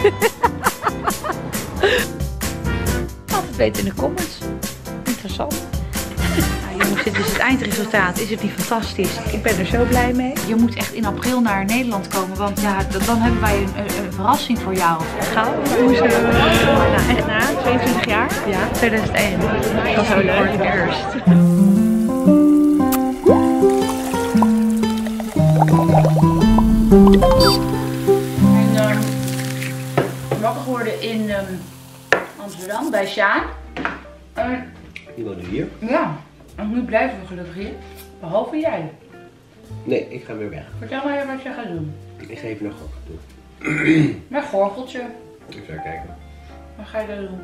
Laat het weten in de comments. Interessant. Nou, jongens, dit is het eindresultaat. Is het niet fantastisch? Ik ben er zo blij mee. Je moet echt in april naar Nederland komen, want ja, dan hebben wij een verrassing voor jou. Gaan we? Hoe zijn we? Nou, echt na 22 jaar? Ja, 2001. Dat was zo leuk. Voor het eerst. Wakker geworden in Amsterdam bij Sjaan. Die wonen hier? Ja, en nu blijven we gelukkig hier. Behalve jij. Nee, ik ga weer weg. Vertel mij wat je gaat doen. Ik ga even naar Gorgel toe. Naar Gorgeltje. Even kijken. Wat ga je daar doen?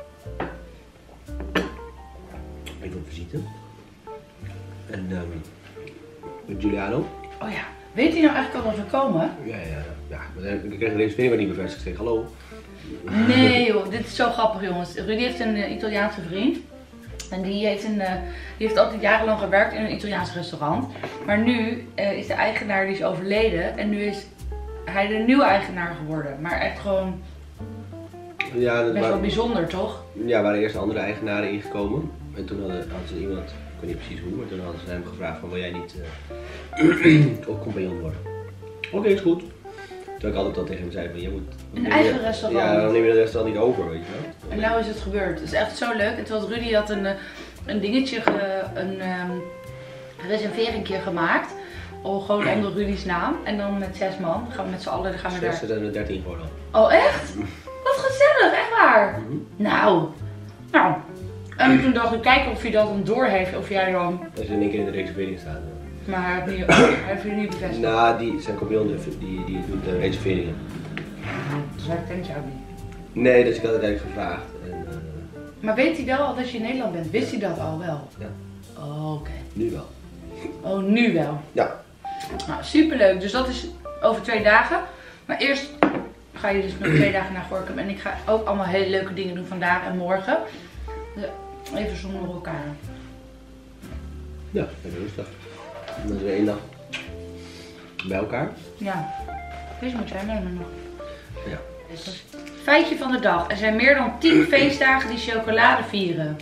Even op visite. En met Giuliano. Oh ja, weet hij nou eigenlijk al dat we komen? Ja. Maar ik kreeg deze video niet bevestigd. Ik zeg hallo. Nee joh, dit is zo grappig jongens. Rudy heeft een Italiaanse vriend. En die heeft altijd jarenlang gewerkt in een Italiaans restaurant. Maar nu is de eigenaar die is overleden. En nu is hij de nieuwe eigenaar geworden. Maar echt gewoon best wel bijzonder toch? Ja, waren eerst andere eigenaren ingekomen. En toen hadden ze iemand, ik weet niet precies hoe, maar toen hadden ze hem gevraagd van wil jij niet ook compagnon worden? Oké, is goed. Toen ik altijd al tegen hem zei van je moet... Een eigen restaurant. Ja, dan neem je dat restaurant niet over, weet je wel. En nou is het gebeurd. Het is echt zo leuk. En terwijl Rudy had een dingetje, een reservering gemaakt. Gewoon onder Rudy's naam. En dan met 6 man. Gaan we met z'n allen, gaan we daar. 6 en 13 geworden. Oh echt? Wat gezellig, echt waar. Nou. En toen dacht ik, kijken of hij dat dan door heeft. Of jij dan... Dat is in één keer in de reservering staan. Maar hij heeft je niet bevestigd. Nou, zijn compagnon die doet de reserveringen. Dus hij kent jou niet. Nee, dus ik had het eigenlijk gevraagd. En, maar weet hij wel al dat je in Nederland bent? Wist hij dat al wel? Ja. Oh, oké. Nu wel. Oh, nu wel? Ja. Nou, superleuk. Dus dat is over 2 dagen. Maar eerst ga je dus nog 2 dagen naar Gorinchem. En ik ga ook allemaal hele leuke dingen doen vandaag en morgen. Dus even zonder elkaar. Ja, even rustig. En dan is weer 1 dag bij elkaar. Ja. Deze moet jij nemen nog. Ja. Feitje van de dag. Er zijn meer dan 10 feestdagen die chocolade vieren.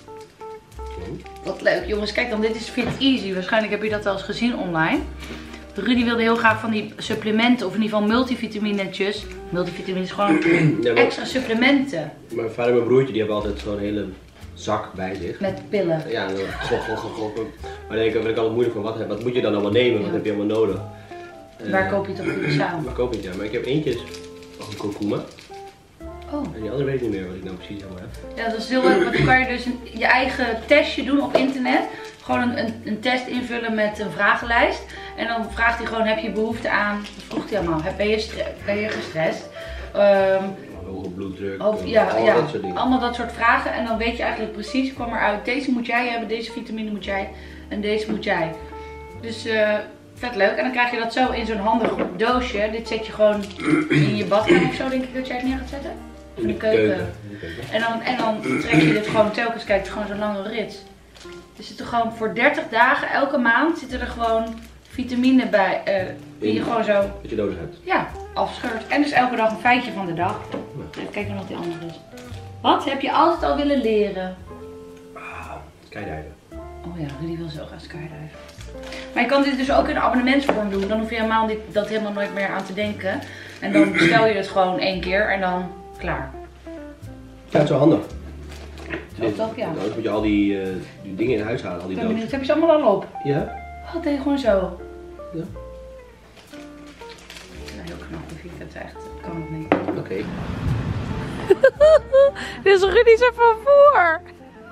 Wat leuk jongens. Kijk dan, dit is Fit Easy. Waarschijnlijk heb je dat wel eens gezien online. Rudy wilde heel graag van die supplementen. Of in ieder geval multivitaminetjes. Multivitamine is gewoon extra supplementen. Mijn vader en mijn broertje die hebben altijd zo'n hele zak bij zich. Met pillen. Ja, en dan maar dan vind ik altijd moeilijk van wat moet je dan allemaal nemen? Wat heb je allemaal nodig? Waar koop je toch goed samen? Waar koop je het? Ja, maar ik heb eentjes van een kurkuma. Oh. En die andere weet ik niet meer wat ik nou precies allemaal heb. Ja, dat is heel leuk. Want dan kan je dus je eigen testje doen op internet. Gewoon een test invullen met een vragenlijst. En dan vraagt hij gewoon, heb je behoefte aan, wat vroeg hij allemaal, ben je gestrest? Hoge bloeddruk, dat soort dingen. Allemaal dat soort vragen. En dan weet je eigenlijk precies, kwam eruit, deze moet jij hebben, deze vitamine moet jij en deze moet jij. Dus vet leuk. En dan krijg je dat zo in zo'n handig doosje. Dit zet je gewoon in je badkamer of zo, denk ik dat jij het neer gaat zetten. In de keuken. En dan trek je dit gewoon telkens, kijk, het is gewoon zo'n lange rit. Er zitten gewoon voor 30 dagen, elke maand zitten er gewoon vitamine bij, die je gewoon zo... Wat je nodig hebt. Ja, afscheurt. En dus elke dag een feitje van de dag. Even kijken wat die andere is. Wat heb je altijd al willen leren? Skydiven. Oh ja, Rudy wil zo graag skydiven. Maar je kan dit dus ook in een abonnementsvorm doen. Dan hoef je helemaal nooit meer aan te denken. En dan bestel je het gewoon 1 keer en dan klaar. Ja, het is wel handig. Toch, ja. Dan moet je al die dingen in huis halen, al die dozen. Dat heb je ze allemaal al op. Ja? Oh, deed je gewoon zo. Ja. Heel knap, vind ik het echt. Kan het niet. Oké. Dit is Rudy's van voor.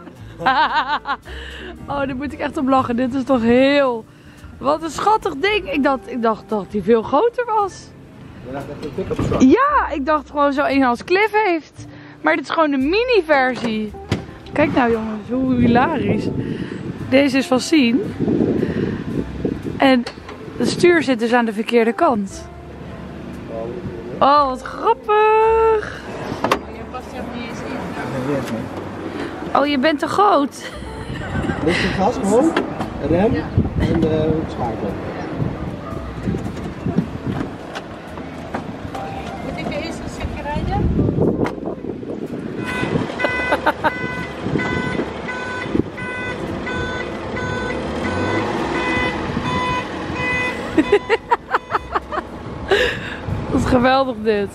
Oh, daar moet ik echt om lachen. Dit is toch heel... Wat een schattig ding. Ik dacht dat hij veel groter was. Ja, ik dacht gewoon zo een als Cliff heeft. Maar dit is gewoon de mini versie. Kijk nou jongens, hoe hilarisch. Deze is van Sien. En het stuur zit dus aan de verkeerde kant. Oh, wat grappig. Je past helemaal niet eens in. Oh, je bent te groot. Dit is gas gewoon, rem en schakel. Moet ik de eerste stukje rijden? Wat geweldig dit.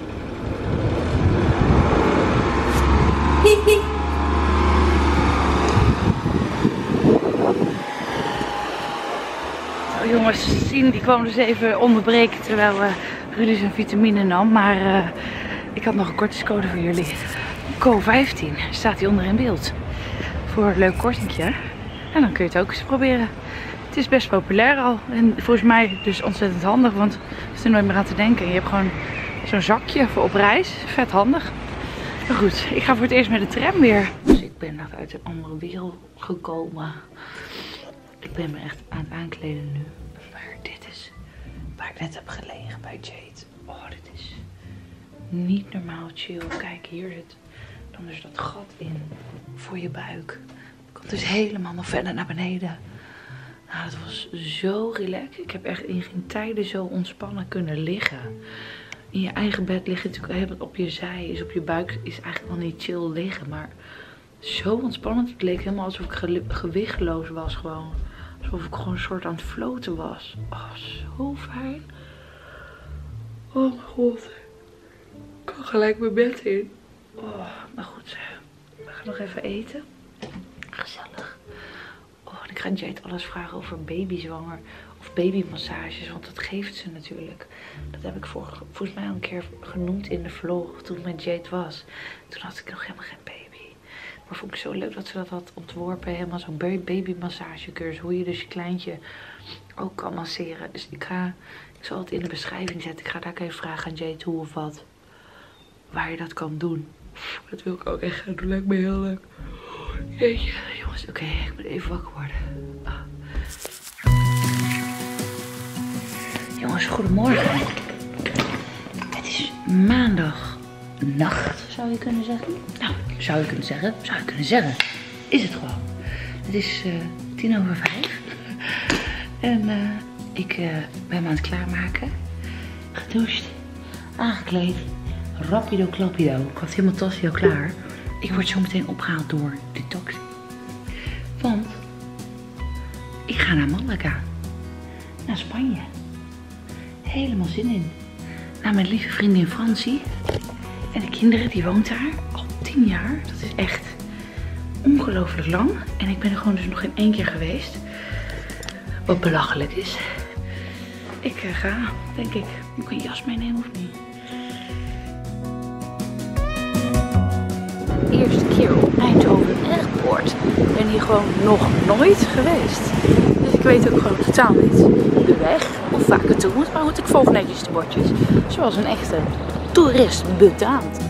Zo jongens, Sien die kwam dus even onderbreken terwijl Rudy zijn vitamine nam. Maar ik had nog een kortingscode voor jullie. CO15 staat hier onder in beeld. Voor een leuk kortingje. En dan kun je het ook eens proberen. Het is best populair al. En volgens mij dus ontzettend handig. Want je zit er nooit meer aan te denken. Je hebt gewoon zo'n zakje voor op reis. Vet handig. Maar goed, ik ga voor het eerst met de tram weer. Dus ik ben nog uit een andere wereld gekomen. Ik ben me echt aan het aankleden nu. Maar dit is waar ik net heb gelegen bij Jade. Oh, dit is niet normaal chill. Kijk, hier zit dan dus dat gat in voor je buik. Komt dus helemaal nog verder naar beneden. Nou, het was zo relaxed. Ik heb echt in geen tijden zo ontspannen kunnen liggen. In je eigen bed lig je natuurlijk helemaal op je zij. Is op je buik is eigenlijk wel niet chill liggen. Maar zo ontspannend. Het leek helemaal alsof ik gewichtloos was gewoon. Alsof ik gewoon een soort aan het floten was. Oh, zo fijn. Oh mijn god. Ik kan gelijk mijn bed in. Oh, maar goed. We gaan nog even eten. Gezellig. Oh, en ik ga Jade alles vragen over babyzwanger of babymassages. Want dat geeft ze natuurlijk. Dat heb ik volgens mij al een keer genoemd in de vlog toen ik met Jade was. Toen had ik nog helemaal geen baby. Maar vond ik zo leuk dat ze dat had ontworpen. Helemaal zo'n babymassagecursus. Hoe je dus je kleintje ook kan masseren. Dus ik zal het in de beschrijving zetten. Ik ga daar even vragen aan Jade hoe of wat. Waar je dat kan doen. Dat wil ik ook echt gaan doen. Lijkt me heel leuk. Jeetje, jongens. Oké, ik moet even wakker worden. Jongens, goedemorgen. Het is maandagnacht, zou je kunnen zeggen. Nou, zou je kunnen zeggen. Is het gewoon. Het is 5:10. En ik ben me aan het klaarmaken. Gedoucht, aangekleed. Rapido klappido. Ik had helemaal tasje klaar. Ik word zo meteen opgehaald door de taxi. Want ik ga naar Malaga. Naar Spanje. Helemaal zin in. Naar mijn lieve vriendin Francie. En de kinderen, die woont daar al 10 jaar. Dat is echt ongelooflijk lang. En ik ben er gewoon dus nog geen 1 keer geweest. Wat belachelijk is. Ik ga, denk ik. Moet ik een jas meenemen of niet? Eerste keer op Eindhoven Airport. Ik ben hier gewoon nog nooit geweest. Dus ik weet ook gewoon totaal niet de weg of waar ik naartoe moet. Maar goed, ik volg netjes de bordjes. Zoals een echte toerist betaamt.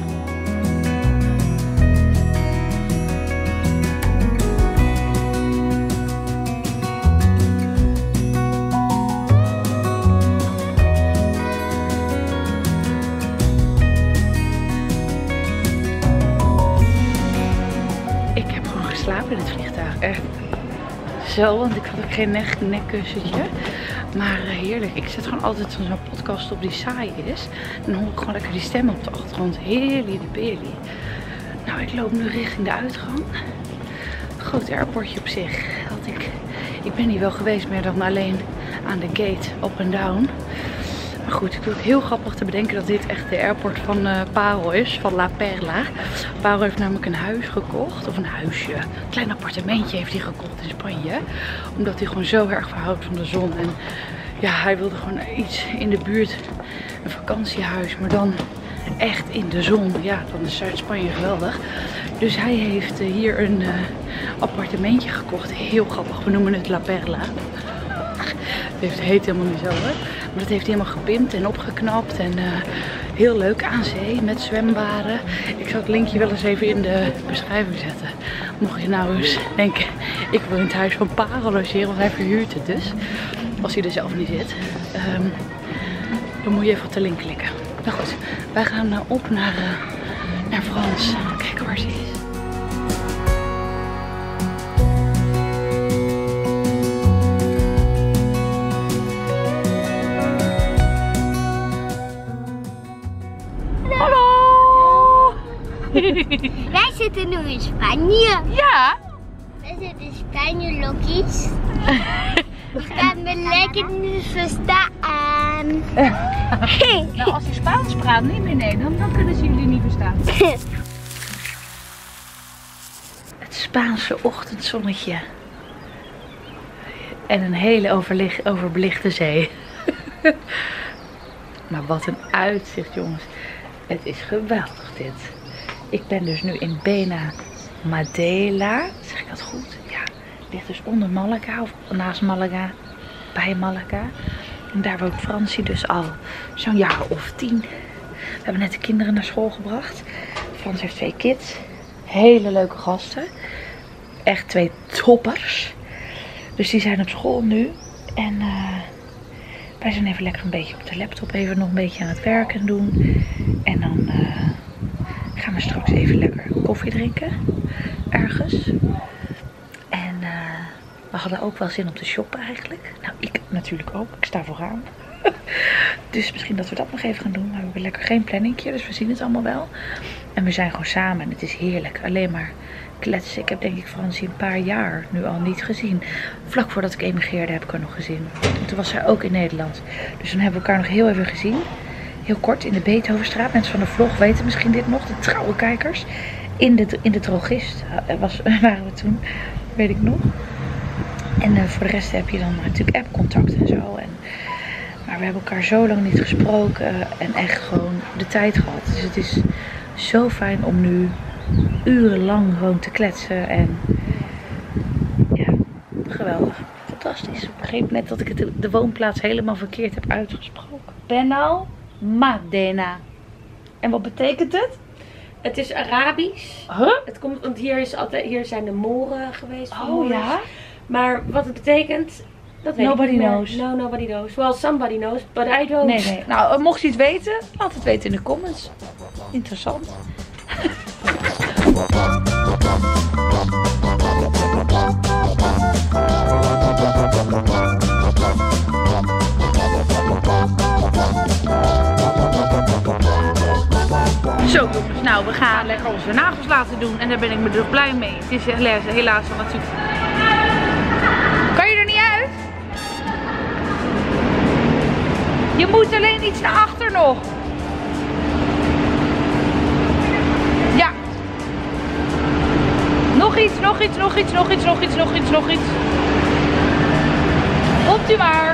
In het vliegtuig, echt zo, want ik had ook geen nekkussentje, maar heerlijk. Ik zet gewoon altijd zo'n podcast op die saai is en dan hoor ik gewoon lekker die stemmen op de achtergrond, heerlijk de peri. Nou, ik loop nu richting de uitgang. Groot airportje op zich. Ik ben hier wel geweest, meer dan alleen aan de gate up en down. Maar goed, ik vind het heel grappig te bedenken dat dit echt de airport van Parel is, van La Perla. Parel heeft namelijk een huis gekocht, of een huisje, een klein appartementje heeft hij gekocht in Spanje. Omdat hij gewoon zo erg verhoudt van de zon. En ja, hij wilde gewoon iets in de buurt, een vakantiehuis, maar dan echt in de zon. Ja, dan is Zuid-Spanje geweldig. Dus hij heeft hier een appartementje gekocht, heel grappig, we noemen het La Perla. Het heet helemaal niet zo hoor. Maar dat heeft hij helemaal gepimpt en opgeknapt. En heel leuk aan zee met zwembaden. Ik zal het linkje wel eens even in de beschrijving zetten. Mocht je nou eens denken, ik wil in het huis van Parel logeren. Want hij verhuurt het dus. Als hij er zelf niet zit. Dan moet je even op de link klikken. Nou goed, wij gaan op naar Frans. Kijken waar ze is. Wij zitten nu in Spanje. Ja. Wij zitten in Spanje, Lokkies. Ik kan me lekker niet verstaan. Nou, als je Spaans praat, nee, dan kunnen ze jullie niet verstaan. Het Spaanse ochtendzonnetje. En een hele overbelichte zee. Maar wat een uitzicht, jongens. Het is geweldig dit. Ik ben dus nu in Benalmádena. Zeg ik dat goed? Ja. Het ligt dus onder Malaga of naast Malaga. Bij Malaga. En daar woont Fransie dus al zo'n jaar of 10. We hebben net de kinderen naar school gebracht. Frans heeft 2 kids. Hele leuke gasten. Echt 2 toppers. Dus die zijn op school nu. En wij zijn even lekker een beetje op de laptop. Even nog een beetje aan het werken doen. En dan gaan we straks even lekker koffie drinken. Ergens. En we hadden ook wel zin om te shoppen eigenlijk. Nou, ik natuurlijk ook. Ik sta vooraan. Dus misschien dat we dat nog even gaan doen. Maar we hebben lekker geen planningje. Dus we zien het allemaal wel. En we zijn gewoon samen. En het is heerlijk. Alleen maar kletsen. Ik heb denk ik Fransie een paar jaar nu al niet gezien. Vlak voordat ik emigreerde heb ik haar nog gezien. En toen was zij ook in Nederland. Dus dan hebben we elkaar nog heel even gezien. Heel kort in de Beethovenstraat. Mensen van de vlog weten misschien dit nog. De trouwe kijkers. In de drogist waren we toen. Weet ik nog. En voor de rest heb je dan natuurlijk appcontact en zo. Maar we hebben elkaar zo lang niet gesproken. En echt gewoon de tijd gehad. Dus het is zo fijn om nu urenlang gewoon te kletsen. En ja, geweldig. Fantastisch. Ik begreep net dat ik de woonplaats helemaal verkeerd heb uitgesproken. Benalmádena. En wat betekent het? Het is Arabisch. Huh? Het komt, want hier zijn de moren geweest. Oh ja? Maar wat het betekent, dat weet Nobody ik niet meer. knows. No, nobody knows. Well, somebody knows, but I don't. Nee. Nou, mocht je iets weten, laat het weten in de comments. Interessant. Zo jongens, nou we gaan lekker onze nagels laten doen en daar ben ik me dus blij mee. Het is helaas al natuurlijk... Kan je er niet uit? Je moet alleen iets naar achter nog. Ja. Nog iets. Komt u maar.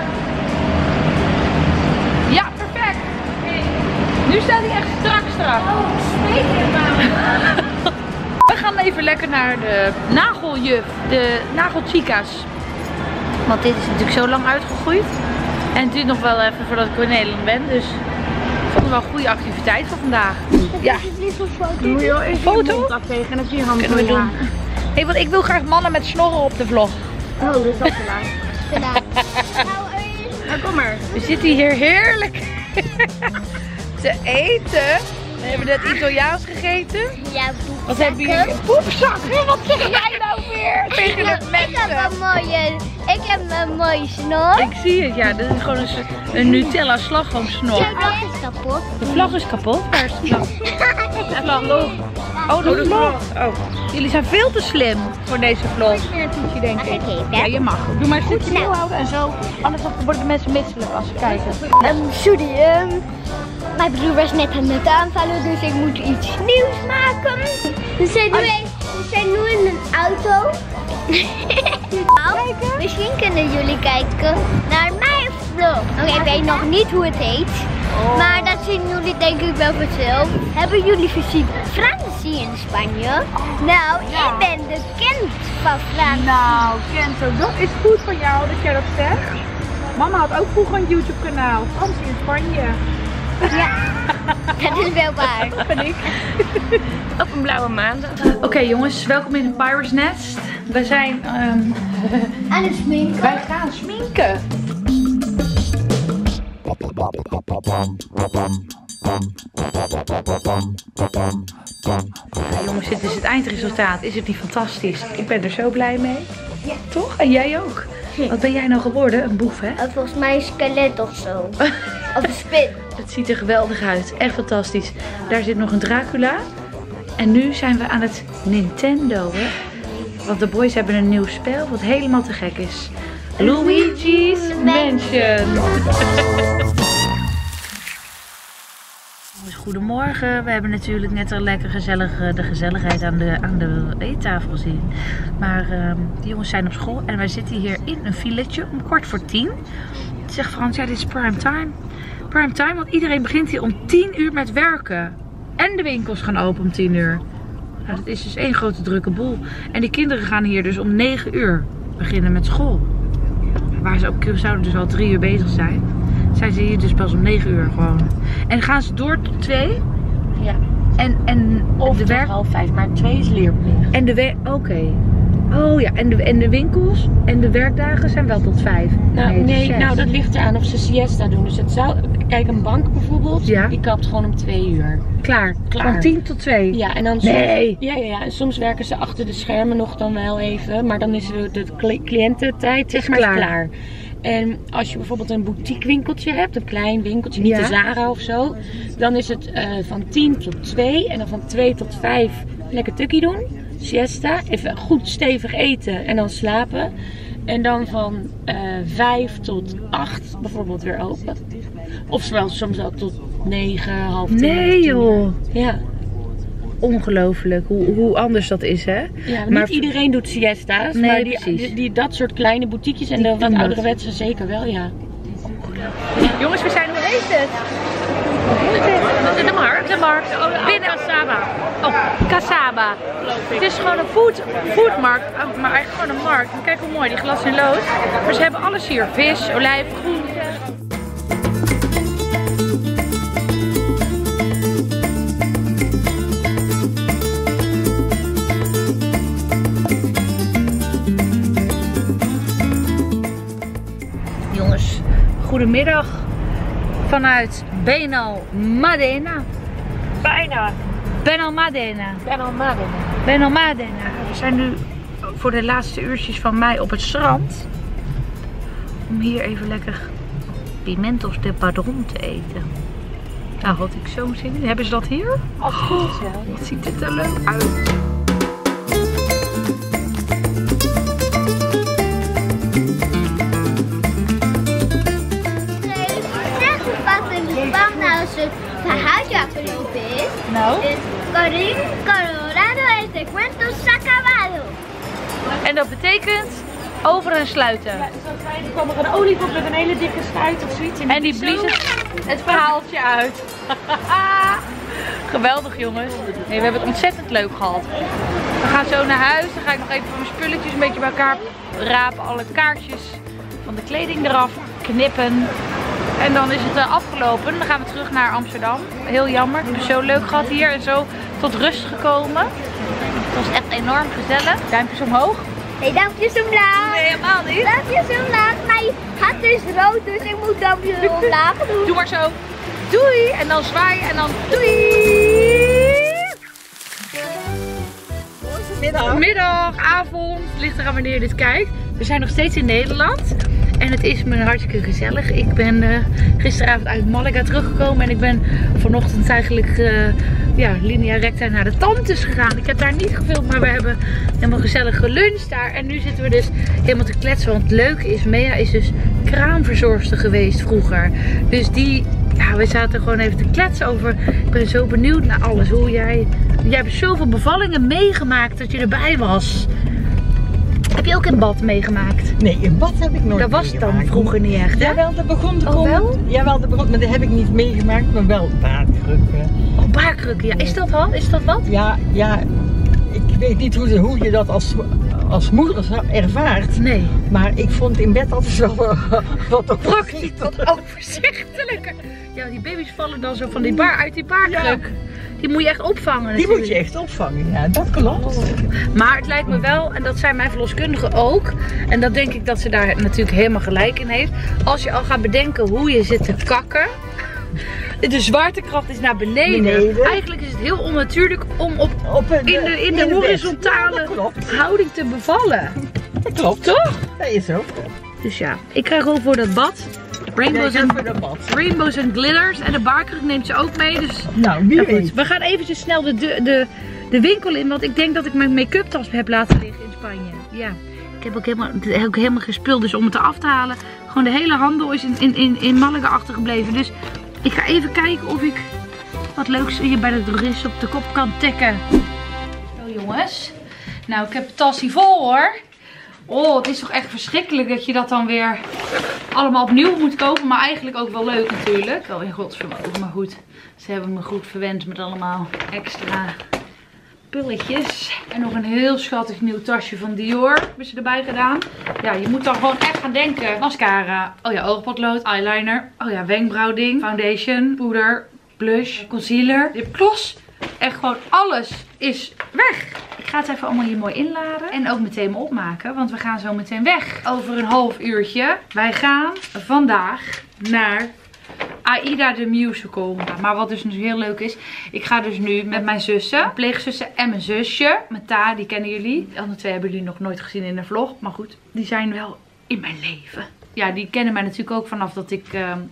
Ja, perfect. Nu staat hij echt strak. Oh, smeek het. We gaan even lekker naar de nageljuf, de nagelchica's. Want dit is natuurlijk zo lang uitgegroeid. En het duurt nog wel even voordat ik in Nederland ben. Dus ik vond het wel een goede activiteit voor vandaag. Ja. Doe je even Foto? je mond tegen en dan zie je handen Kunnen we doen. Hey, want ik wil graag mannen met snorren op de vlog. Oh, dat is al te laat. Nou, kom maar. We zitten hier heerlijk te eten. We hebben net Italiaans gegeten. Ja, Wat hebben jullie? Poepzakken? Wat zeg jij nou weer tegen de mensen? Ik heb een mooie snor. Ik zie het, ja. Dit is gewoon een Nutella slagroomsnor. De vlag is kapot. De vlag is kapot. Waar is de vlag? De vlag. Oh, de vlag. Oh. Jullie zijn veel te slim voor deze vlog. Denk ik. Ja, je mag. Doe maar goed stilhouden en zo. Anders worden de mensen misselijk als ze kijken. Sorry, mijn broer was net aan het aanvallen, dus ik moet iets nieuws maken. We zijn nu in een auto. Misschien kunnen jullie kijken naar mijn vlog. Oké, ik weet nog niet hoe het heet. Maar dat zien jullie denk ik wel vanzelf. Hebben jullie gezien Fransie in Spanje? Nou, ik ben de kind van Fransie. Nou, Kento, dat is goed van jou dat jij dat zegt. Mama had ook vroeger een YouTube kanaal. Fransie in Spanje. Ja, dat is wel waar. Dat ben ik. Op een blauwe maandag. Oké jongens, welkom in het Pirates Nest. We zijn Aan het sminken. wij gaan sminken. Ja, jongens, dit is het eindresultaat. Is het niet fantastisch? Ik ben er zo blij mee. Ja. Toch? En jij ook. Wat ben jij nou geworden? Een boef, hè? Volgens mij een skelet of zo. Of een spin. Het ziet er geweldig uit. Echt fantastisch. Daar zit nog een Dracula. En nu zijn we aan het Nintendo, hè? Want de boys hebben een nieuw spel wat helemaal te gek is. Luigi's Mansion. Goedemorgen, we hebben natuurlijk net al lekker gezellig de gezelligheid aan de eettafel gezien. Maar de jongens zijn op school en wij zitten hier in een villetje om 9:45. Zegt Frans, ja dit is prime time. Prime time, want iedereen begint hier om 10 uur met werken. En de winkels gaan open om 10 uur. Nou, dat is dus één grote drukke boel. En die kinderen gaan hier dus om 9 uur beginnen met school. Waar ze ook zouden dus al 3 uur bezig zijn. Zijn ze hier dus pas om 9 uur gewoon. En gaan ze door tot 2? Ja. En of de werk... 4:30, maar 2 is leerplicht. En de oké. Oh ja, en de winkels en de werkdagen zijn wel tot 5. Nou, dat ligt eraan of ze siesta doen. Dus het zou... Kijk, een bank bijvoorbeeld, ja. Die kapt gewoon om 2 uur. Klaar. Van 10 tot 2? Ja, en dan nee. Ja. En soms werken ze achter de schermen nog dan wel even. Maar dan is de cliëntentijd zeg maar klaar. En als je bijvoorbeeld een boutique winkeltje hebt, een klein winkeltje, niet de Zara of zo. Dan is het van 10 tot 2 en dan van 2 tot 5 lekker tukkie doen. Siesta, even goed stevig eten en dan slapen. En dan van 5 tot 8 bijvoorbeeld weer open. Of soms ook tot 9, half 10. Nee joh. Ja. Ongelooflijk hoe anders dat is, hè? Ja, maar niet iedereen doet siesta's, nee, maar dat soort kleine boutiquejes en de wat ouderwetse zeker wel, ja. Ongelooflijk. Jongens, we zijn, hoe heet het? De markt. De markt. Binnen Kasaba. Oh, Kasaba. Het is gewoon een foodmarkt, maar eigenlijk gewoon een markt. Kijk hoe mooi, die glas in lood. Maar ze hebben alles hier. Vis, olijf, groenten. Jongens, goedemiddag vanuit Benalmádena. Bijna. Benalmádena. Benalmádena. Benalmádena. We zijn nu voor de laatste uurtjes van mei op het strand. Om hier even lekker pimentos de padron te eten. Nou, had ik zo'n zin in. Hebben ze dat hier? Als goed, ja. Wat ziet het er leuk uit. Als het verhaaltje afgelopen is, Nou? is Karim Colorado el te cuento se acabado. En dat betekent over en sluiten. Ja, dus er kwam er een olifant met een hele dikke snuit of zoiets. En die blies het verhaaltje uit. Geweldig jongens. Nee, we hebben het ontzettend leuk gehad. We gaan zo naar huis. Dan ga ik nog even mijn spulletjes een beetje bij elkaar rapen. Alle kaartjes van de kleding eraf knippen. En dan is het afgelopen. Dan gaan we terug naar Amsterdam. Heel jammer. We hebben zo leuk gehad hier en zo tot rust gekomen. Het was echt enorm gezellig. Duimpjes omhoog. Nee, duimpjes omlaag. Nee, helemaal niet. Duimpjes omlaag. Mijn hand is rood, dus ik moet duimpjes omlaag doen. Doe maar zo. Doei. En dan zwaaien en dan doei. Middag, avond. Ligt eraan wanneer je dit kijkt. We zijn nog steeds in Nederland. En het is me hartstikke gezellig. Ik ben gisteravond uit Malaga teruggekomen. En ik ben vanochtend eigenlijk linea recta naar de tantes gegaan. Ik heb daar niet gefilmd, maar we hebben helemaal gezellig geluncht daar. En nu zitten we dus helemaal te kletsen. Want het leuke is, Mea is dus kraamverzorgster geweest vroeger. Dus we zaten gewoon even te kletsen over. Ik ben zo benieuwd naar alles. Jij hebt zoveel bevallingen meegemaakt dat je erbij was. Heb je ook in bad meegemaakt? Nee, in bad heb ik nooit dat was het dan vroeger niet echt, hè? Jawel, dat begon te komen. Wel? Jawel, dat begon, maar dat heb ik niet meegemaakt, maar wel baardkrukken. Oh, baardkrukken, ja. Is dat wat? Is dat wat? Ja, ik weet niet hoe je dat als moeder ervaart. Nee. Maar ik vond in bed altijd wel wat praktisch, wat overzichtelijker. Ja, die baby's vallen dan zo van die uit die baardkruk. Ja. Die moet je echt opvangen. Die moet je echt opvangen, ja, dat klopt. Maar het lijkt me wel, en dat zijn mijn verloskundigen ook, en dat denk ik dat ze daar natuurlijk helemaal gelijk in heeft. Als je al gaat bedenken hoe je zit te kakken, de zwaartekracht is naar beneden. Eigenlijk is het heel onnatuurlijk om in de horizontale houding te bevallen. Dat klopt. Toch? Dat is zo. Dus ja, ik krijg ook voor dat bad. Rainbows en glitters. En de baardkruk neemt ze ook mee. Dus nou, wie weet. We gaan eventjes snel de winkel in. Want ik denk dat ik mijn make-up tas heb laten liggen in Spanje. Ja. Ik heb ook helemaal gespuld, dus om het eraf te halen. Gewoon de hele handel is in Malaga achtergebleven. Dus ik ga even kijken of ik wat leuks hier bij de drogist op de kop kan tekken. Zo jongens. Nou, ik heb de tas hier vol hoor. Oh, het is toch echt verschrikkelijk dat je dat dan weer allemaal opnieuw moet kopen. Maar eigenlijk ook wel leuk natuurlijk. Wel in godsvermogen, maar goed. Ze hebben me goed verwend met allemaal extra pulletjes. En nog een heel schattig nieuw tasje van Dior hebben ze erbij gedaan. Ja, je moet dan gewoon echt gaan denken. Mascara. Oh ja, oogpotlood. Eyeliner. Oh ja, wenkbrauwding. Foundation. Poeder. Blush. Concealer. Lipgloss. Echt gewoon alles is weg. Ik ga het even allemaal hier mooi inladen. En ook meteen me opmaken. Want we gaan zo meteen weg. Over een half uurtje. Wij gaan vandaag naar Aida the Musical. Maar wat dus heel leuk is. Ik ga dus nu met mijn zussen. Mijn pleegzussen en mijn zusje. Met Ta, die kennen jullie. De andere twee hebben jullie nog nooit gezien in een vlog. Maar goed, die zijn wel in mijn leven. Ja, die kennen mij natuurlijk ook vanaf dat ik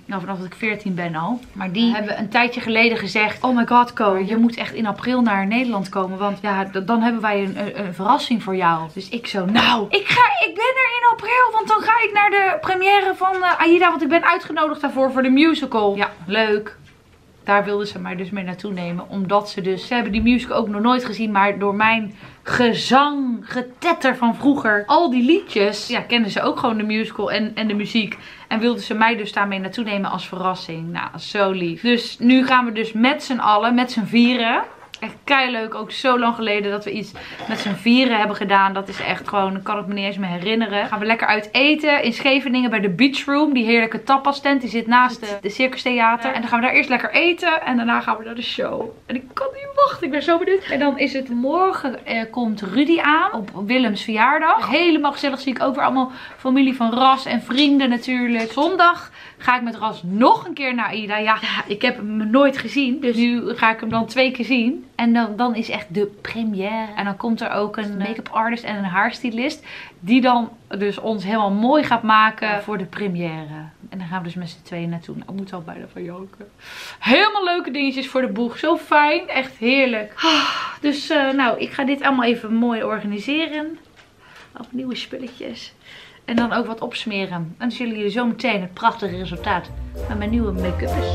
14 ben al. Maar die hebben een tijdje geleden gezegd: oh my god Ko, je moet echt in april naar Nederland komen. Want ja, dan hebben wij een verrassing voor jou. Dus ik zo, nou, ik ben er in april. Want dan ga ik naar de première van Aida. Want ik ben uitgenodigd daarvoor voor de musical. Ja, leuk. Daar wilden ze mij dus mee naartoe nemen. Omdat ze hebben die musical ook nog nooit gezien. Maar door mijn gezang, getetter van vroeger. Al die liedjes, ja, kenden ze ook gewoon de musical en de muziek. En wilden ze mij dus daarmee naartoe nemen als verrassing. Nou, zo lief. Dus nu gaan we dus met z'n allen, met z'n vieren. Echt keileuk, ook zo lang geleden dat we iets met z'n vieren hebben gedaan. Dat is echt gewoon, ik kan het me niet eens meer herinneren. Gaan we lekker uit eten in Scheveningen bij de Beach Room. Die heerlijke tapas tent, die zit naast de Circus Theater. En dan gaan we daar eerst lekker eten en daarna gaan we naar de show. En ik kan niet wachten, ik ben zo benieuwd. En dan is het morgen, komt Rudy aan op Willems verjaardag. Helemaal gezellig, zie ik ook weer allemaal familie van Ras en vrienden natuurlijk. Zondag ga ik met Ras nog een keer naar Aida. Ja, ik heb hem nooit gezien, dus nu ga ik hem dan 2 keer zien. En dan is echt de première. En dan komt er ook een make-up artist en een haarstylist. Die dan dus ons helemaal mooi gaat maken voor de première. En dan gaan we dus met z'n tweeën naartoe. Nou, ik moet al bijna van janken. Helemaal leuke dingetjes voor de boeg. Zo fijn. Echt heerlijk. Dus nou, ik ga dit allemaal even mooi organiseren. Op nieuwe spulletjes. En dan ook wat opsmeren. En dan zullen jullie zo meteen het prachtige resultaat van mijn nieuwe make-up is.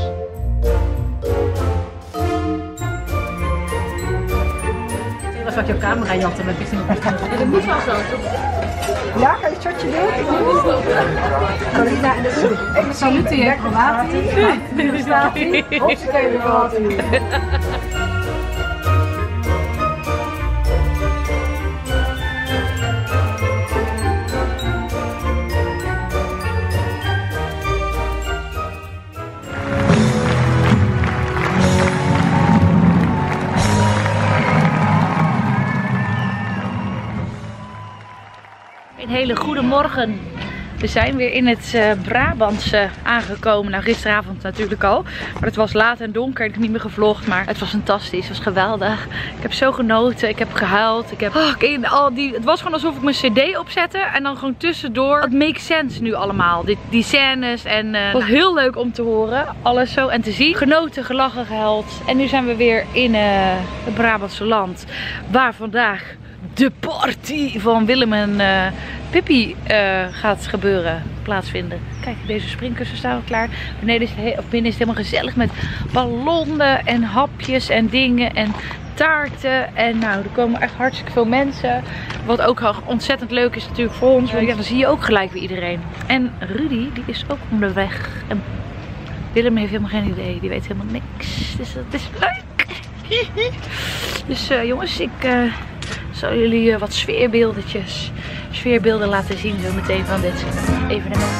Dan zat je op camera jatten met dit. Dat moet wel zo, toch? Ja, kan je het shotje doen? Carina en de ik saluteer je. Daar staat hij. Hopsakee, de water. Een hele goede morgen. We zijn weer in het Brabantse aangekomen. Nou, gisteravond natuurlijk al. Maar het was laat en donker. Ik heb niet meer gevlogd. Maar het was fantastisch. Het was geweldig. Ik heb zo genoten. Ik heb gehuild. Het was gewoon alsof ik mijn cd opzette. En dan gewoon tussendoor. Het makes sense nu allemaal. Die scènes. En het was heel leuk om te horen. Alles zo en te zien. Genoten, gelachen, gehuild. En nu zijn we weer in het Brabantse land. Waar vandaag de party van Willem en Pippi gaat plaatsvinden. Kijk, deze springkussen staan al klaar. Binnen is het helemaal gezellig met ballonnen en hapjes en dingen en taarten. En nou, er komen echt hartstikke veel mensen. Wat ook ontzettend leuk is natuurlijk voor ons. Want ja, dan zie je ook gelijk weer iedereen. En Rudy, die is ook onderweg. En Willem heeft helemaal geen idee. Die weet helemaal niks. Dus dat is leuk. Dus jongens, ik zal jullie wat sfeerbeelden laten zien zo meteen van dit evenement.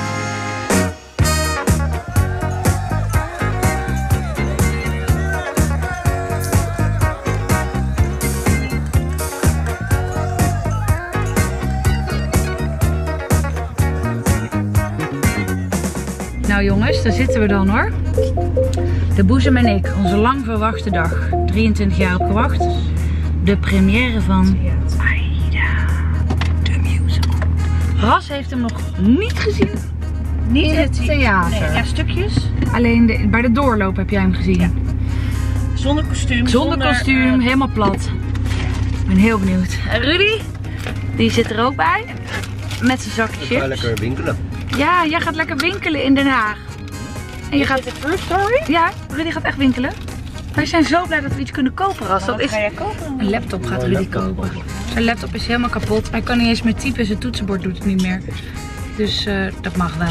Nou jongens, daar zitten we dan hoor. De boezem en ik, onze lang verwachte dag. 23 jaar op gewacht. De première van Aida, de musical. Ras heeft hem nog niet gezien. Niet in het theater. Nee, ja, stukjes. Alleen bij de doorloop heb jij hem gezien. Ja. Zonder kostuum. Zonder kostuum, helemaal plat. Ik ben heel benieuwd. En Rudy, die zit er ook bij. met zijn zakje Ik ga chips. lekker winkelen. Ja, jij gaat lekker winkelen in Den Haag. En je gaat... de first story? Ja, Rudy gaat echt winkelen. Wij zijn zo blij dat we iets kunnen kopen, Ras. Dat is... Ga jij kopen? Een laptop gaat Rudy kopen. Zijn laptop is helemaal kapot. Hij kan niet eens meer typen, zijn toetsenbord doet het niet meer. Dus dat mag wel.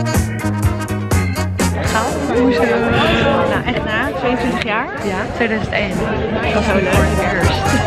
Hoezo? Nou, echt na 22 jaar? Ja, 2001. Dat was zo leuk.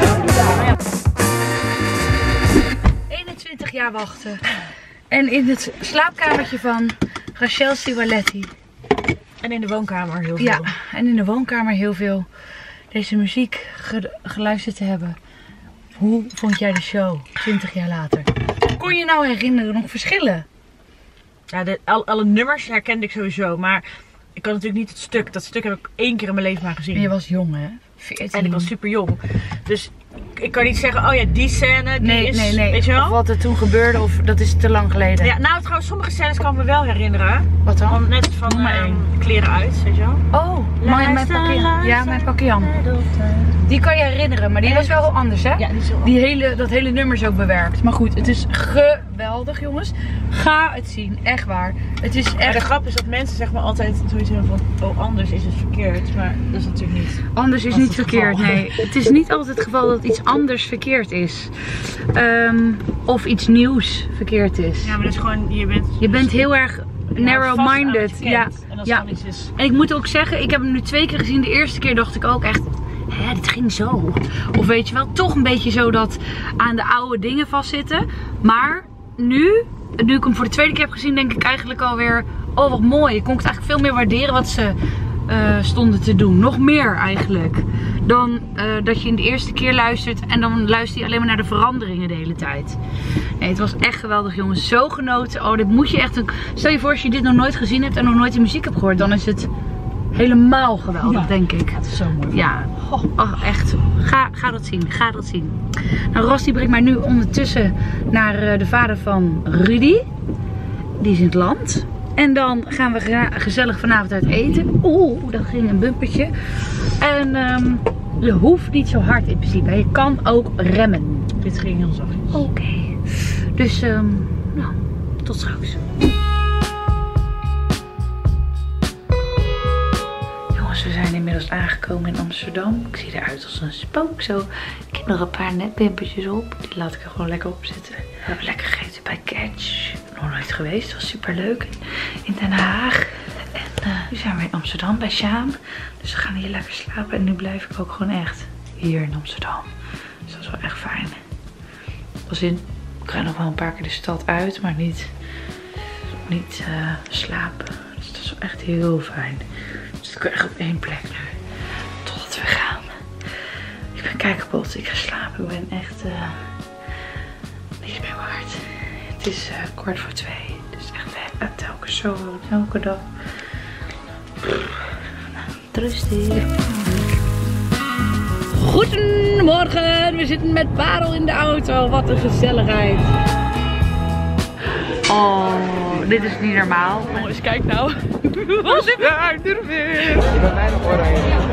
21 jaar wachten. En in het slaapkamertje van Rachel Siwaletti. En in de woonkamer heel veel. Ja, en in de woonkamer heel veel deze muziek geluisterd te hebben. Hoe vond jij de show 20 jaar later? Kon je nou herinneren nog verschillen? Ja, alle nummers herkende ik sowieso, maar ik had natuurlijk niet het stuk. Dat stuk heb ik 1 keer in mijn leven maar gezien. En je was jong, hè? 14. En ik was super jong. Dus ik kan niet zeggen, oh ja, die scène, die is, nee. weet je wel? Of wat er toen gebeurde, of dat is te lang geleden. Ja, nou trouwens, sommige scènes kan ik me wel herinneren. Wat dan? Want net van kleren uit, weet je wel? Oh, mijn pakje. Ja, mijn pakje Jan. Die kan je herinneren, maar die was wel heel anders, hè? Ja, die is wel dat hele nummer is ook bewerkt. Maar goed, het is geweldig, jongens. Ga het zien, echt waar. Het is echt... Maar de grap is dat mensen zeg maar altijd zoiets hebben van, oh anders is het verkeerd. Maar dat is natuurlijk niet. Anders is niet verkeerd, nee. Het is niet altijd het geval dat iets anders verkeerd is. Of iets nieuws verkeerd is. Ja, maar dat is gewoon, je bent heel erg narrow-minded. Ja. En als ja. dan iets is. En ik moet ook zeggen, ik heb hem nu 2 keer gezien. De eerste keer dacht ik ook echt, hè, dit ging zo. Of weet je wel, toch een beetje zo dat aan de oude dingen vastzitten. Maar nu ik hem voor de tweede keer heb gezien, denk ik eigenlijk alweer, oh wat mooi. Ik kon het eigenlijk veel meer waarderen wat ze stonden te doen. Nog meer eigenlijk. Dan dat je in de eerste keer luistert en dan luister je alleen maar naar de veranderingen de hele tijd. Nee, het was echt geweldig, jongens. Zo genoten. Oh, dit moet je echt... Stel je voor als je dit nog nooit gezien hebt en nog nooit die muziek hebt gehoord, dan is het helemaal geweldig, denk ik. Het is zo mooi. Ja, echt. Ga dat zien. Ga dat zien. Nou, Ros die brengt mij nu ondertussen naar de vader van Rudy. Die is in het land. En dan gaan we gezellig vanavond uit eten. Oeh, dat ging een bumpertje. En je hoeft niet zo hard in principe. Je kan ook remmen. Dit ging heel zachtjes. Oké. Dus, nou, tot straks. Jongens, we zijn inmiddels aangekomen in Amsterdam. Ik zie eruit als een spook zo. Ik heb nog een paar netpimpertjes op. Die laat ik er gewoon lekker op zitten. We hebben lekker gegeten bij Catch. Nog nooit geweest. Het was super leuk. In Den Haag. En nu zijn we in Amsterdam bij Sjaan. Dus we gaan hier lekker slapen. En nu blijf ik ook gewoon echt hier in Amsterdam. Dus dat is wel echt fijn. Als in, ik ga nog wel een paar keer de stad uit, maar niet slapen. Dus dat is wel echt heel fijn. Dus ik ben echt op 1 plek nu. Totdat we gaan. Ik ben kijkapot. Ik ga slapen. Ik ben echt niks meer waard. Het is 1:15. Dus echt telkens zo. Elke dag. Rustig. Goedemorgen, we zitten met Parel in de auto. Wat een gezelligheid. Oh, dit is niet normaal. Jongens, kijk nou. Wat is er weer? Ik ben bijna oranje.